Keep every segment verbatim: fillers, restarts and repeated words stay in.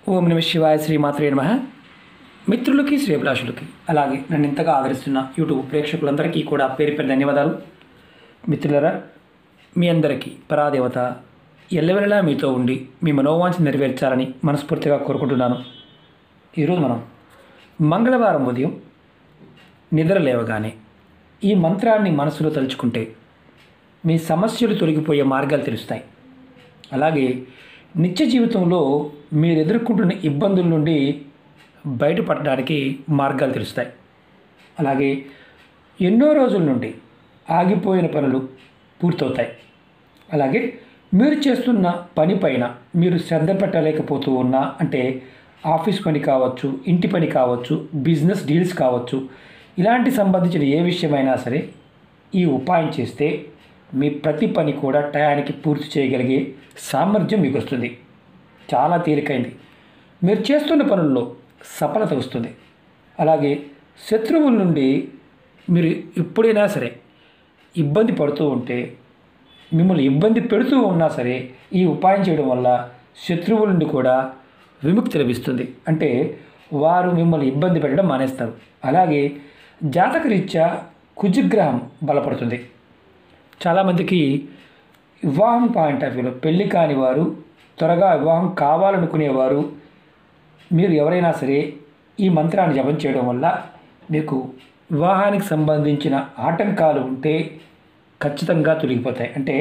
ఓం నమ శివాయ శ్రీమాత్రే నమః. మిత్రులకి శ్రేభిలాషులకి అలాగే నన్ను ఇంతగా ఆదరిస్తున్న యూట్యూబ్ ప్రేక్షకులందరికీ కూడా పేరు పేరు ధన్యవాదాలు. మిత్రులరా, మీ అందరికీ పరాదేవత ఎల్లవెల్లలా మీతో ఉండి మీ మనోవాంఛ నెరవేర్చాలని మనస్ఫూర్తిగా కోరుకుంటున్నాను. ఈరోజు మనం మంగళవారం ఉదయం నిద్ర లేవగానే ఈ మంత్రాన్ని మనసులో తలుచుకుంటే మీ సమస్యలు తొలగిపోయే మార్గాలు తెలుస్తాయి. అలాగే నిత్య జీవితంలో మీరు ఎదుర్కొంటున్న ఇబ్బందుల నుండి బయటపడడానికి మార్గాలు తెలుస్తాయి. అలాగే ఎన్నో రోజుల నుండి ఆగిపోయిన పనులు పూర్తవుతాయి. అలాగే మీరు చేస్తున్న పని పైన మీరు శ్రద్ధ పెట్టలేకపోతూ ఉన్నా, అంటే ఆఫీస్ పని కావచ్చు, ఇంటి పని కావచ్చు, బిజినెస్ డీల్స్ కావచ్చు, ఇలాంటి సంబంధించిన ఏ విషయమైనా సరే ఈ ఉపాయం చేస్తే మీ ప్రతి పని కూడా టయానికి పూర్తి చేయగలిగే సామర్థ్యం మీకు వస్తుంది. చాలా తేలికైంది. మీరు చేస్తున్న పనుల్లో సఫలత వస్తుంది. అలాగే శత్రువుల నుండి మీరు ఎప్పుడైనా సరే ఇబ్బంది పడుతూ ఉంటే, మిమ్మల్ని ఇబ్బంది పెడుతూ ఉన్నా సరే ఈ ఉపాయం చేయడం వల్ల శత్రువుల నుండి కూడా విముక్తి లభిస్తుంది. అంటే వారు మిమ్మల్ని ఇబ్బంది పెట్టడం మానేస్తారు. అలాగే జాతకరీత్యా కుజగ్రహం బలపడుతుంది. చాలామందికి వివాహం పాయింట్ ఆఫ్ వ్యూలో పెళ్ళి కాని వారు, త్వరగా వివాహం కావాలనుకునేవారు, మీరు ఎవరైనా సరే ఈ మంత్రాన్ని జపం చేయడం వల్ల మీకు వివాహానికి సంబంధించిన ఆటంకాలు ఉంటే ఖచ్చితంగా తొలగిపోతాయి. అంటే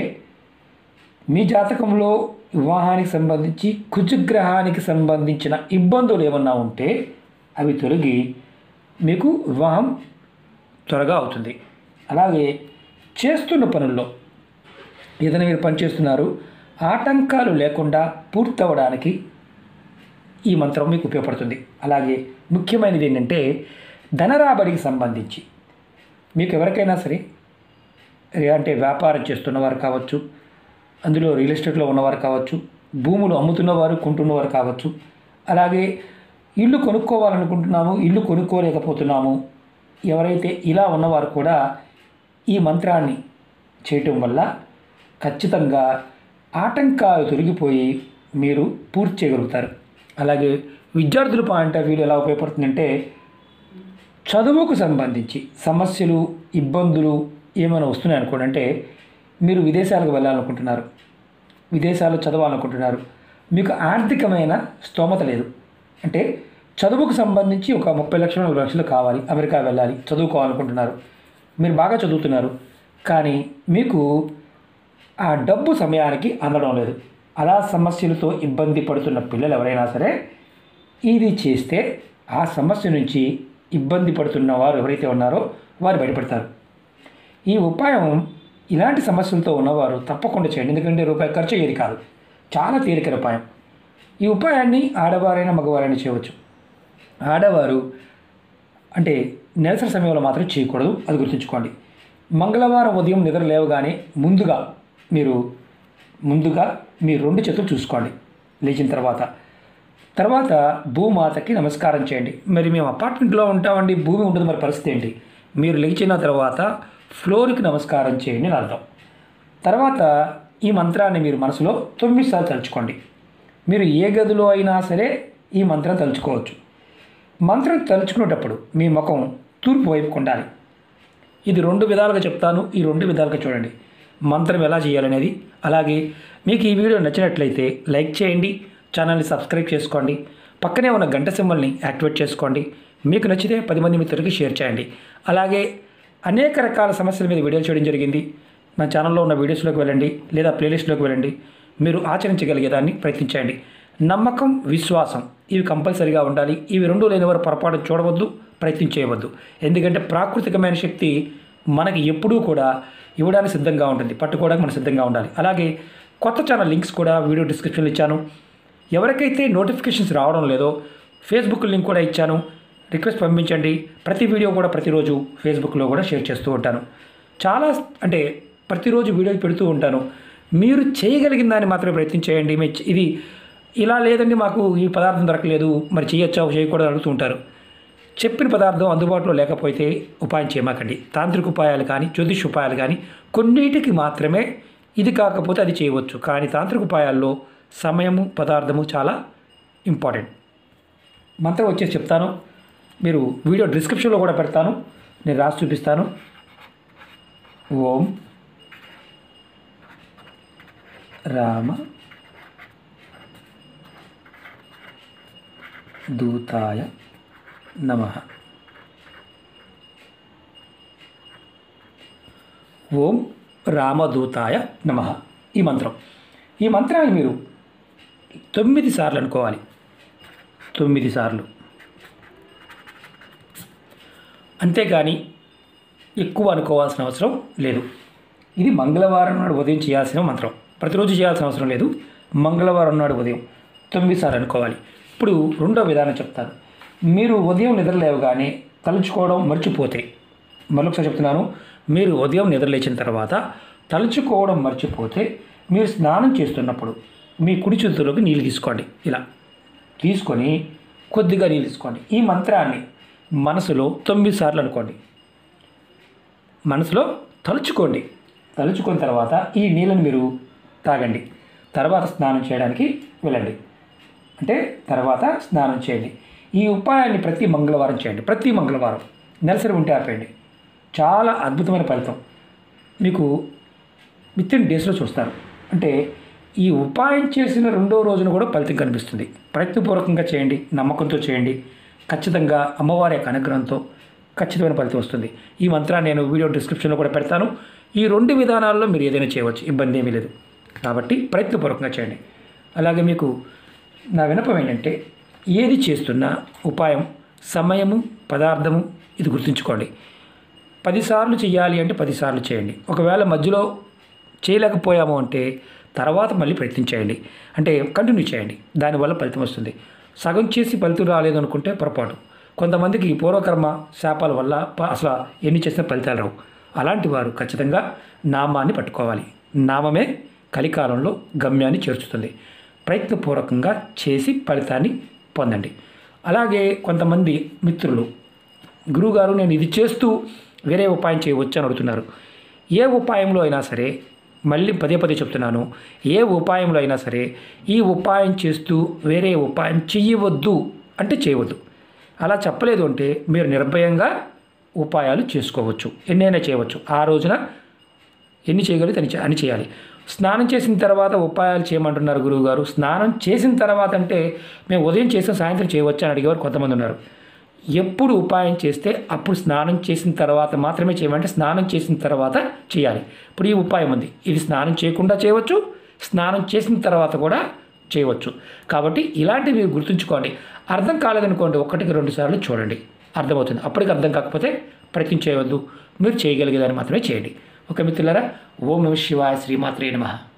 మీ జాతకంలో వివాహానికి సంబంధించి కుజగ్రహానికి సంబంధించిన ఇబ్బందులు ఏమన్నా ఉంటే అవి తొలగి మీకు వివాహం త్వరగా అవుతుంది. అలాగే చేస్తున్న పనుల్లో ఏదైనా మీరు పని చేస్తున్నారు, ఆటంకాలు లేకుండా పూర్తవడానికి ఈ మంత్రం మీకు ఉపయోగపడుతుంది. అలాగే ముఖ్యమైనది ఏంటంటే ధనరాబడికి సంబంధించి మీకు ఎవరికైనా సరే, అంటే వ్యాపారం చేస్తున్నవారు కావచ్చు, అందులో రియల్ ఎస్టేట్లో ఉన్నవారు కావచ్చు, భూములు అమ్ముతున్నవారు కొంటున్నవారు కావచ్చు, అలాగే ఇల్లు కొనుక్కోవాలనుకుంటున్నాము, ఇల్లు కొనుక్కోలేకపోతున్నాము, ఎవరైతే ఇలా ఉన్నవారు కూడా ఈ మంత్రాన్ని చేయటం వల్ల ఖచ్చితంగా ఆటంకాలు తొలగిపోయి మీరు పూర్తి చేయగలుగుతారు. అలాగే విద్యార్థుల పాయింట్ ఆఫ్ వ్యూలో ఎలా ఉపయోగపడుతుందంటే, చదువుకు సంబంధించి సమస్యలు, ఇబ్బందులు ఏమైనా వస్తున్నాయి అనుకోండి. అంటే మీరు విదేశాలకు వెళ్ళాలనుకుంటున్నారు, విదేశాల్లో చదవాలనుకుంటున్నారు, మీకు ఆర్థికమైన స్తోమత లేదు, అంటే చదువుకు సంబంధించి ఒక ముప్పై లక్షలు నలభై లక్షలు కావాలి, అమెరికా వెళ్ళాలి, చదువుకోవాలనుకుంటున్నారు, మీరు బాగా చదువుతున్నారు, కానీ మీకు ఆ డబ్బు సమయానికి అందడం లేదు. అలా సమస్యలతో ఇబ్బంది పడుతున్న పిల్లలు ఎవరైనా సరే ఇది చేస్తే ఆ సమస్య నుంచి ఇబ్బంది పడుతున్న వారు ఎవరైతే ఉన్నారో వారు బయటపడతారు. ఈ ఉపాయం ఇలాంటి సమస్యలతో ఉన్నవారు తప్పకుండా చేయండి. ఎందుకంటే రూపాయి ఖర్చు అయ్యేది కాదు, చాలా తేలికైన ఉపాయం. ఈ ఉపాయాన్ని ఆడవారైనా మగవారైనా చేయవచ్చు. ఆడవారు అంటే నెలసరి సమయంలో మాత్రం చేయకూడదు, అది గుర్తుంచుకోండి. మంగళవారం ఉదయం నిద్ర లేవగానే ముందుగా మీరు ముందుగా మీ రెండు చేతులు చూసుకోండి. లేచిన తర్వాత తర్వాత భూమాతకి నమస్కారం చేయండి. మరి మేము అపార్ట్మెంట్లో ఉంటామండి, భూమి ఉంటుంది, మరి పరిస్థితి ఏంటి? మీరు లేచిన తర్వాత ఫ్లోర్కి నమస్కారం చేయండి అని అర్థం. తర్వాత ఈ మంత్రాన్ని మీరు మనసులో తొమ్మిది సార్లు తలుచుకోండి. మీరు ఏ గదిలో అయినా సరే ఈ మంత్రం తలుచుకోవచ్చు. మంత్రం తలుచుకునేటప్పుడు మీ ముఖం తూర్పు వైపుకు ఉండాలి. ఇది రెండు విధాలుగా చెప్తాను, ఈ రెండు విధాలుగా చూడండి మంత్రం ఎలా చేయాలనేది. అలాగే మీకు ఈ వీడియో నచ్చినట్లయితే లైక్ చేయండి, ఛానల్ని సబ్స్క్రైబ్ చేసుకోండి, పక్కనే ఉన్న గంట సింబల్ని యాక్టివేట్ చేసుకోండి. మీకు నచ్చితే పది మంది మిత్రులకి షేర్ చేయండి. అలాగే అనేక రకాల సమస్యల మీద వీడియోలు చేయడం జరిగింది. నా ఛానల్లో ఉన్న వీడియోస్లోకి వెళ్ళండి, లేదా ప్లేలిస్ట్లోకి వెళ్ళండి. మీరు ఆచరించగలిగేదాన్ని ప్రయత్నించండి. నమ్మకం, విశ్వాసం ఇవి కంపల్సరీగా ఉండాలి. ఇవి రెండు లేనివారు పొరపాటు చూడవద్దు, ప్రయత్నం చేయవద్దు. ఎందుకంటే ప్రాకృతికమైన శక్తి మనకి ఎప్పుడూ కూడా ఇవ్వడానికి సిద్ధంగా ఉంటుంది, పట్టుకోవడానికి మనం సిద్ధంగా ఉండాలి. అలాగే కొత్త ఛానల్ లింక్స్ కూడా వీడియో డిస్క్రిప్షన్లో ఇచ్చాను. ఎవరికైతే నోటిఫికేషన్స్ రావడం లేదో ఫేస్బుక్ లింక్ కూడా ఇచ్చాను, రిక్వెస్ట్ పంపించండి. ప్రతి వీడియో కూడా ప్రతిరోజు ఫేస్బుక్లో కూడా షేర్ చేస్తూ ఉంటాను. చాలా అంటే ప్రతిరోజు వీడియోలు పెడుతూ ఉంటాను. మీరు చేయగలిగిన దాన్ని మాత్రమే ప్రయత్నం చేయండి. ఇది ఇలా లేదండి, మాకు ఈ పదార్థం దొరకలేదు, మరి చేయొచ్చా చేయకూడదు అడుగుతూ ఉంటారు. చెప్పిన పదార్థం అందుబాటులో లేకపోతే ఉపాయం చేయమాకండి. తాంత్రిక ఉపాయాలు కానీ జ్యోతిష్ ఉపాయాలు కానీ కొన్నిటికి మాత్రమే ఇది కాకపోతే అది చేయవచ్చు. కానీ తాంత్రిక ఉపాయాల్లో సమయము, పదార్థము చాలా ఇంపార్టెంట్. మంత్రం వచ్చేసి చెప్తాను, మీరు వీడియో డిస్క్రిప్షన్లో కూడా పెడతాను, నేను రాసి చూపిస్తాను. ఓం రామ దూతాయ నమః. ఓం రామదూతాయ నమః. ఈ మంత్రం ఈ మంత్రాన్ని మీరు తొమ్మిది సార్లు అనుకోవాలి. తొమ్మిది సార్లు అంతేగాని ఎక్కువ అనుకోవాల్సిన అవసరం లేదు. ఇది మంగళవారం నాడు ఉదయం చేయాల్సిన మంత్రం. ప్రతిరోజు చేయాల్సిన అవసరం లేదు. మంగళవారం నాడు ఉదయం తొమ్మిది సార్లు అనుకోవాలి. ఇప్పుడు రెండో విధానం చెప్తాను. మీరు ఉదయం నిద్రలేవగానే తలుచుకోవడం మర్చిపోతే, మరొకసారి చెప్తున్నాను, మీరు ఉదయం నిద్రలేచిన తర్వాత తలుచుకోవడం మర్చిపోతే మీరు స్నానం చేస్తున్నప్పుడు మీ కుడి చేతుల్లోకి నీళ్ళు తీసుకోండి. ఇలా తీసుకొని కొద్దిగా నీళ్ళు తీసుకోండి. ఈ మంత్రాన్ని మనసులో తొమ్మిది సార్లు అనుకోండి. మనసులో తలుచుకోండి. తలుచుకున్న తర్వాత ఈ నీళ్ళని మీరు తాగండి. తర్వాత స్నానం చేయడానికి వెళ్ళండి. అంటే తర్వాత స్నానం చేయండి. ఈ ఉపాయాన్ని ప్రతి మంగళవారం చేయండి. ప్రతి మంగళవారం నెలసరి ఉంటే ఆపేయండి. చాలా అద్భుతమైన ఫలితం మీకు విత్ ఇన్ డేస్లో చూస్తారు. అంటే ఈ ఉపాయం చేసిన రెండో రోజున కూడా ఫలితం కనిపిస్తుంది. ప్రయత్నపూర్వకంగా చేయండి, నమ్మకంతో చేయండి. ఖచ్చితంగా అమ్మవారి యొక్క అనుగ్రహంతో ఖచ్చితమైన ఫలితం వస్తుంది. ఈ మంత్రాన్ని నేను వీడియో డిస్క్రిప్షన్లో కూడా పెడతాను. ఈ రెండు విధానాల్లో మీరు ఏదైనా చేయవచ్చు, ఇబ్బంది ఏమీ లేదు. కాబట్టి ప్రయత్నపూర్వకంగా చేయండి. అలాగే మీకు నా విన్నపం ఏంటంటే, ఏది చేస్తున్నా ఉపాయం సమయము, పదార్థము ఇది గుర్తుంచుకోండి. పదిసార్లు చేయాలి అంటే పదిసార్లు చేయండి. ఒకవేళ మధ్యలో చేయలేకపోయాము అంటే తర్వాత మళ్ళీ ప్రయత్నించేయండి. అంటే కంటిన్యూ చేయండి. దానివల్ల ఫలితం వస్తుంది. సగం చేసి ఫలితం రాలేదు అనుకుంటే పొరపాటు. కొంతమందికి పూర్వకర్మ శాపాల వల్ల అసలు ఎన్ని చేసిన ఫలితాలు రావు. అలాంటి వారు ఖచ్చితంగా నామాన్ని పట్టుకోవాలి. నామమే కలికాలంలో గమ్యాన్ని చేర్చుతుంది. ప్రయత్నపూర్వకంగా చేసి ఫలితాన్ని పొందండి. అలాగే కొంతమంది మిత్రులు, గురువుగారు నేను ఇది చేస్తూ వేరే ఉపాయం చేయవచ్చు అని అడుగుతున్నారు. ఏ ఉపాయంలో అయినా సరే, మళ్ళీ పదే పదే చెప్తున్నాను, ఏ ఉపాయంలో అయినా సరే ఈ ఉపాయం చేస్తూ వేరే ఉపాయం చెయ్యవద్దు అంటే చేయవద్దు. అలా చెప్పలేదు అంటే మీరు నిర్భయంగా ఉపాయాలు చేసుకోవచ్చు, ఎన్నైనా చేయవచ్చు. ఆ రోజున ఎన్ని చేయగలిగితే అని అని చేయాలి. స్నానం చేసిన తర్వాత ఉపాయాలు చేయమంటున్నారు గురువుగారు. స్నానం చేసిన తర్వాత అంటే మేము ఉదయం చేసిన సాయంత్రం చేయవచ్చు అని అడిగేవారు కొంతమంది ఉన్నారు. ఎప్పుడు ఉపాయం చేస్తే అప్పుడు స్నానం చేసిన తర్వాత మాత్రమే చేయమంటే స్నానం చేసిన తర్వాత చేయాలి. ఇప్పుడు ఈ ఉపాయం ఉంది, ఇది స్నానం చేయకుండా చేయవచ్చు, స్నానం చేసిన తర్వాత కూడా చేయవచ్చు. కాబట్టి ఇలాంటివి మీరు గుర్తుంచుకోండి. అర్థం కాలేదనుకోండి, ఒకటికి రెండు సార్లు చూడండి, అర్థమవుతుంది. అప్పటికి అర్థం కాకపోతే ప్రయత్నం చేయవద్దు. మీరు చేయగలిగేదాన్ని మాత్రమే చేయండి. ఓకే మిత్రులారా, ఓం నమః శివాయ, శ్రీమాత్రే నమః.